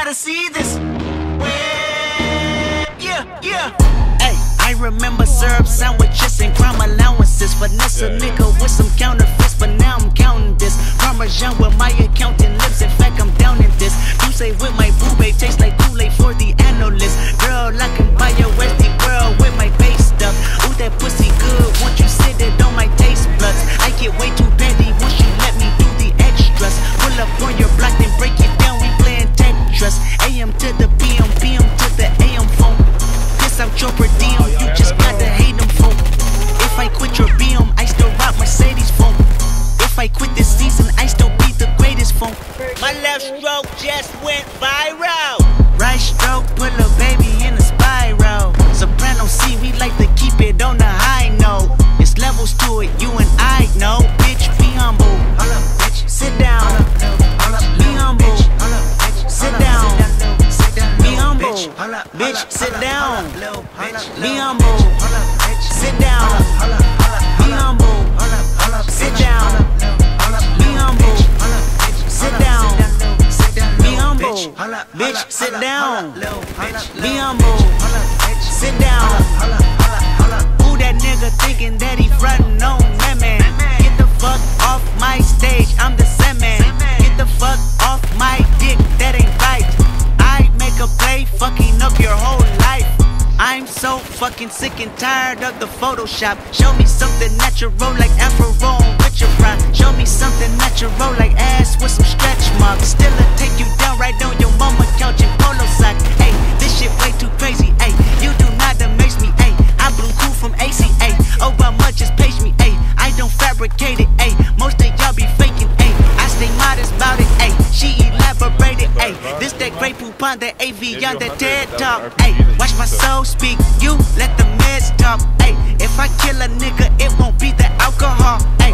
gotta see this. Yeah. Hey, I remember syrup sandwiches and crime allowances. Finesse a nigga with some counterfeits, but now I'm counting this. Parmesan where my accountant lives. In fact, I'm down in this. You say with my boo babe tastes like Kool-Aid for the analyst. Girl, I can buy your Westie world with my base stuff. Ooh, that pussy good. Once you sit it on my taste buds, I get way too petty once you let me do the extras. Pull up on your block, then break it down. We playing Tetris. AM to the PM, PM to the AM phone. Piss out your per diem, you just gotta hate them folk. If I quit your BM, I still rock Mercedes phone. If I quit this season, I still be the greatest phone. My left stroke just went viral. Right stroke put a baby in a spiral. Soprano C, we like to keep it on the high note. It's levels to it, you and I know. Bitch, be humble. Sit down. Be humble. Sit down. Be humble. Bitch, sit down. Be humble. Sit down. Be humble. Sit down. Be humble. Sit down. Be humble. Bitch, sit down. Be humble. Sit down. Who that nigga thinking that he frontin' on women? Get the fuck off my stage, I'm the Sandman. Get the fuck off my dick, that ain't right. I make a play, fucking up your whole life. I'm so fucking sick and tired of the Photoshop. Show me something natural like Afro with your fry. Show me something natural like ass with some stretch marks. Still I take you down right on your mama couch in polo socks. Hey, this shit way too crazy. Hey, you do not amaze me. Hey, I blew cool from ACA. Obama just page me. Hey, I don't fabricate it. Hey, most of y'all be faking. Hey, I stay modest about it. Hey, she elaborated. Hey, this that great poupon, that AV on that TED talk. Hey, watch my soul speak. You let the meds talk. Hey, if I kill a nigga, it won't be the alcohol.